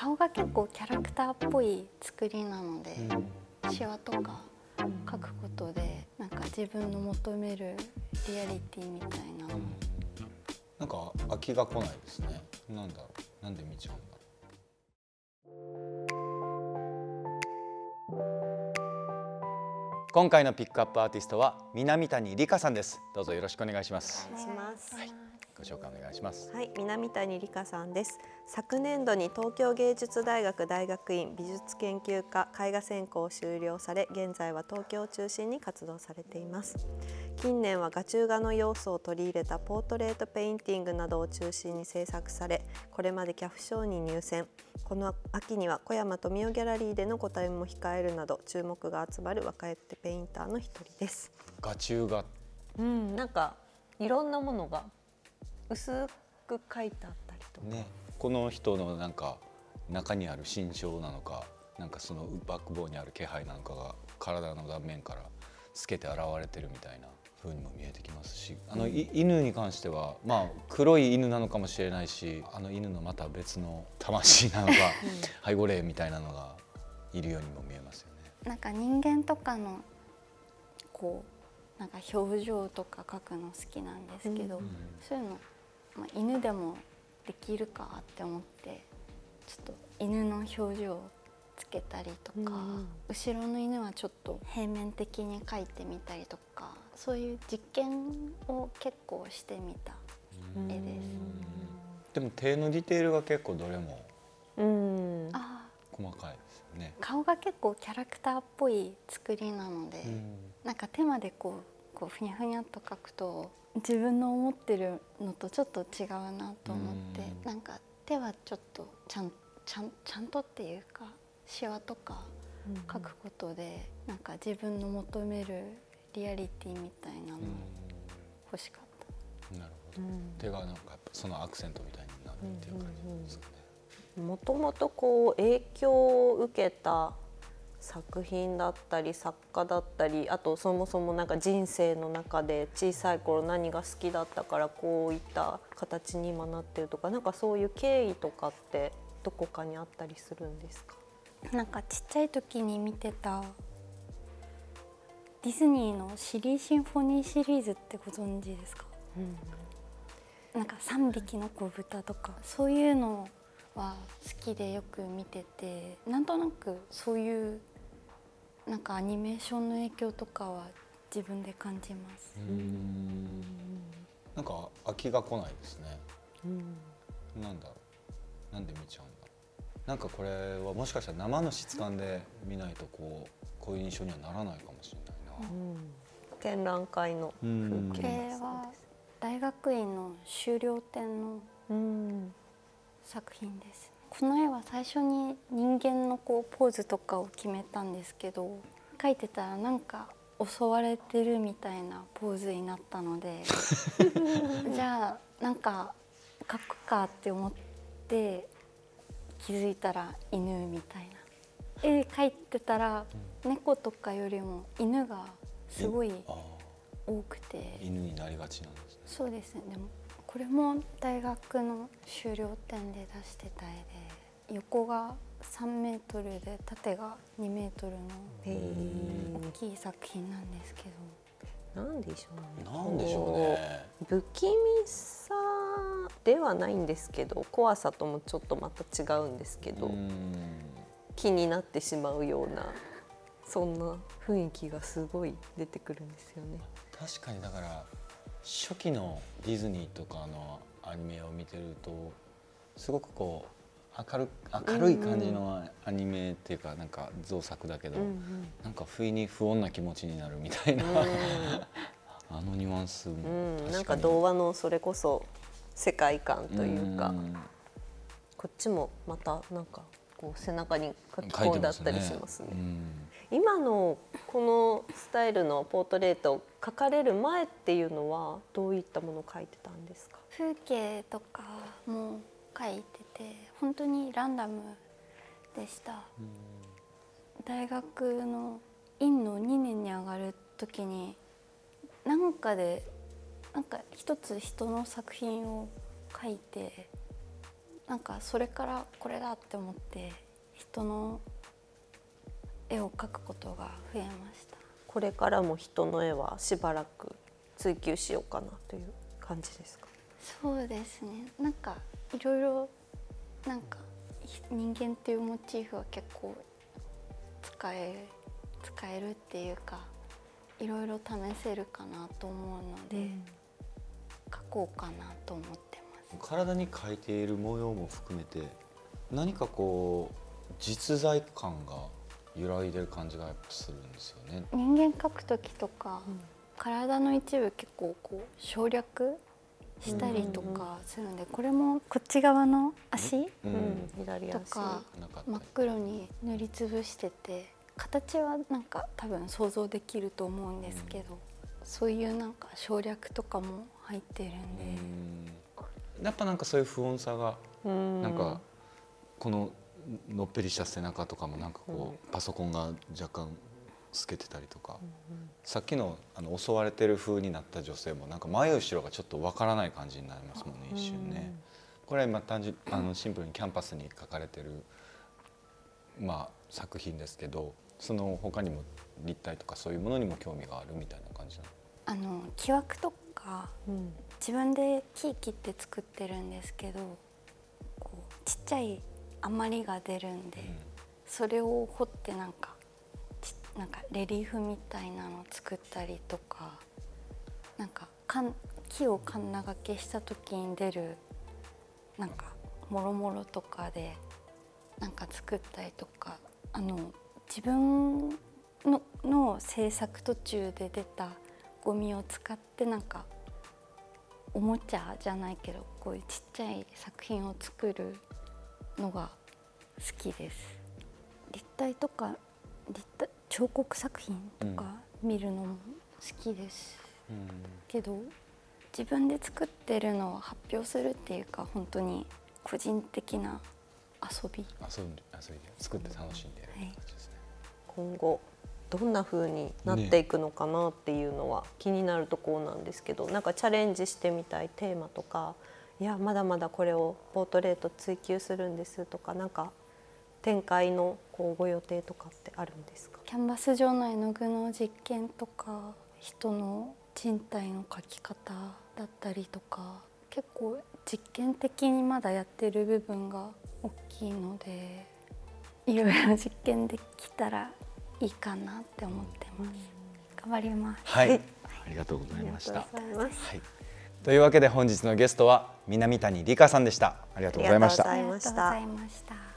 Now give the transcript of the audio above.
顔が結構キャラクターっぽい作りなので、シワとか描くことでなんか自分の求めるリアリティみたいなの、 なんか飽きが来ないですね。なんだろう、なんで見ちゃうんだろう。今回のピックアップアーティストは南谷梨花さんです。どうぞよろしくお願いします。 お願いします。 はい、ご紹介お願いします。 はい、南谷梨花さんです。昨年度に東京芸術大学大学院美術研究科絵画専攻を修了され、現在は東京を中心に活動されています。近年は画中画の要素を取り入れたポートレートペインティングなどを中心に制作され、これまでキャフ賞に入選。この秋には小山富雄ギャラリーでの個展も控えるなど注目が集まる若手ペインターの一人です。 画中画、 なんかいろんなものが薄く描いてあったりとか、 ね、この人のなんか中にある心象なのか、なんかそのバックボーンにある気配なのかが体の断面から透けて現れてるみたいな風にも見えてきますし、犬に関してはまあ黒い犬なのかもしれないし、犬のまた別の魂なのか背後霊みたいなのがいるようにも見えますよね。 なんか人間とかのこうなんか表情とか描くの好きなんですけど、そういうの、犬でもできるかって思ってちょっと犬の表情をつけたりとか、後ろの犬はちょっと平面的に描いてみたりとか、そういう実験を結構してみた絵です。 でも手のディテールが結構どれも細かいですよね。 顔が結構キャラクターっぽい作りなので、なんか手までこうふにゃふにゃっと描くと自分の思ってるのとちょっと違うなと思って、なんか手はちょっとちゃんとっていうかシワとか描くことでなんか自分の求めるリアリティみたいなの欲しかった。 なるほど。手がなんかやっぱそのアクセントみたいになるっていう感じなんですかね。 もともとこう影響を受けた作品だったり作家だったり、あとそもそもなんか人生の中で小さい頃何が好きだったからこういった形に今なってるとか、なんかそういう経緯とかってどこかにあったりするんですか？ なんかちっちゃい時に見てたディズニーのシリーシンフォニーシリーズってご存知ですか？なんか3匹の子豚とかそういうのは好きでよく見てて、なんとなくそういうなんかアニメーションの影響とかは自分で感じます。 なんか飽きが来ないですね。なんだろう、なんで見ちゃうんだろう。なんかこれはもしかしたら生の質感で見ないとこういう印象にはならないかもしれないな。 展覧会の風景これは大学院の修了展の作品です。この絵は最初に人間のこうポーズとかを決めたんですけど、描いてたらなんか襲われてるみたいなポーズになったのでじゃあなんか描くかって思って気づいたら犬みたいな絵描いてたら、猫とかよりも犬がすごい多くて犬になりがちなんですね。 そうですね。でもこれも大学の修了展で出してた絵で、横が3メートルで縦が2メートルの大きい作品なんですけど、 なんでしょうね。 なんでしょうね。 不気味さではないんですけど、怖さともちょっとまた違うんですけど、気になってしまうようなそんな雰囲気がすごい出てくるんですよね。 確かにだから初期のディズニーとかのアニメを見てるとすごくこう明るい感じのアニメっていうかなんか造作だけど、なんか不意に不穏な気持ちになるみたいなあのニュアンスも確かになんか童話のそれこそ世界観というか、こっちもまたなんかこう背中に書き込んであったりしますね。今のこのスタイルのポートレートを描かれる前っていうのはどういったものを描いてたんですか？ 風景とかも描いてて本当にランダムでした。大学の院の2年に上がる時になんか一つ人の作品を描いてなんかそれからこれだって思って人の絵を描くことが増えました。 これからも人の絵はしばらく追求しようかなという感じですか？ そうですね。なんかいろいろなんか人間っていうモチーフは結構使えるっていうか、いろいろ試せるかなと思うので、描こうかなと思ってます。 体に描いている模様も含めて何かこう実在感が揺らいでる感じがやっぱするんですよね。 人間描く時とか、体の一部結構こう省略したりとかするので、これもこっち側の足とか真っ黒に塗りつぶしてて、形はなんか多分想像できると思うんですけど、そういうなんか省略とかも入ってるんで、 やっぱなんかそういう不穏さがなんかこののっぺりした背中とかもなんかこうパソコンが若干透けてたりとか、さっきの襲われてる風になった女性もなんか前後ろがちょっとわからない感じになりますもんね、一瞬ね。これは今シンプルにキャンパスに描かれてる作品ですけど、その他にも立体とかそういうものにも興味があるみたいな感じなの？ 木枠とか、自分で木切って作ってるんですけど、こうちっちゃい余りが出るんで、それを彫ってなんかレリーフみたいなのを作ったりとか、なんか木をカンナ掛けした時に出るなんかもろもろとかでなんか作ったりとか、自分の制作途中で出たゴミを使ってなんかおもちゃじゃないけどこういうちっちゃい作品を作るのが好きです。立体とか彫刻作品とか見るのも好きです、けど自分で作ってるのを発表するっていうか、本当に個人的な遊びで作って楽しんでる感じですね。 今後どんな風になっていくのかなっていうのは気になるところなんですけど、なんかチャレンジしてみたいテーマとか、いやまだまだこれをポートレート追求するんですとか、なんか展開のご予定とかってあるんですか？ キャンバス上の絵の具の実験とか、人の人体の描き方だったりとか、結構実験的にまだやってる部分が大きいので、いろいろ実験できたらいいかなって思ってます。頑張ります。 はい、ありがとうございました。というわけで本日のゲストは南谷理香さんでした。ありがとうございました。 ありがとうございました。